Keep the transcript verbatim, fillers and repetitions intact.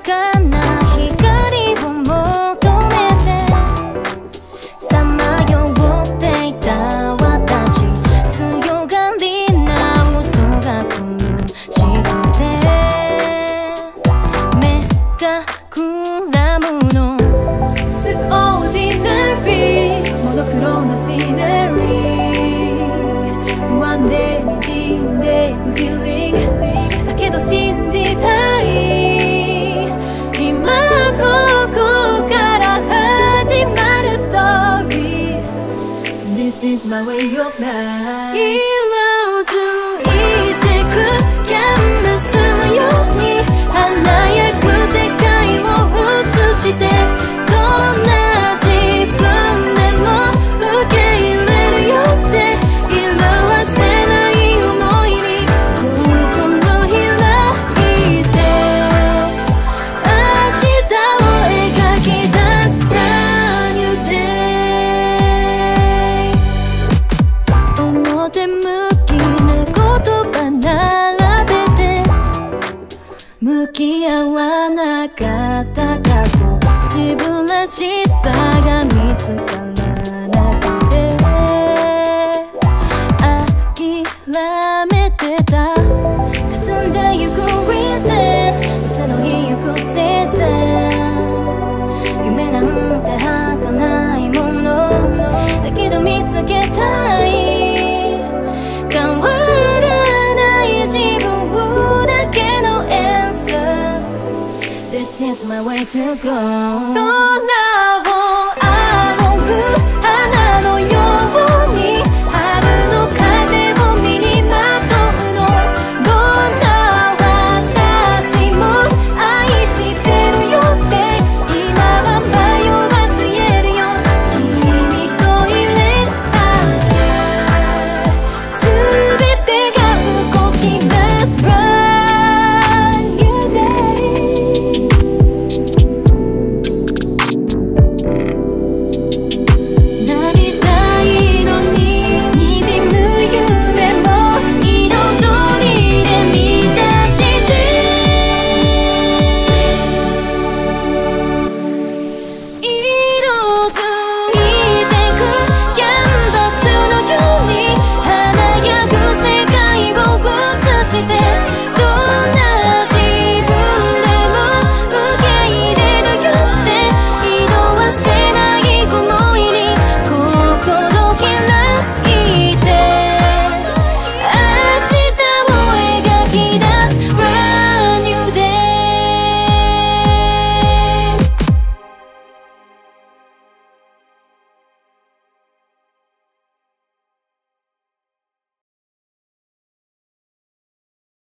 かな光を求めてさまよっていた私、強がりな嘘が来るして目がくらむの。モノクロなシネリー、不安で滲んでいくフィーリングだけど信じたい。今ここから始まるストーリー This is my way of life。 色づいてくキャンバスのように華やぐ世界を映して、どんな向き合わなかった過去、自分らしさが見つからなくて諦めてた。霞んでゆく reason、 いつの日ゆく season、 夢なんて儚いものだけど見つけたい。変わらない自分だけのThis is my way to go。 そんな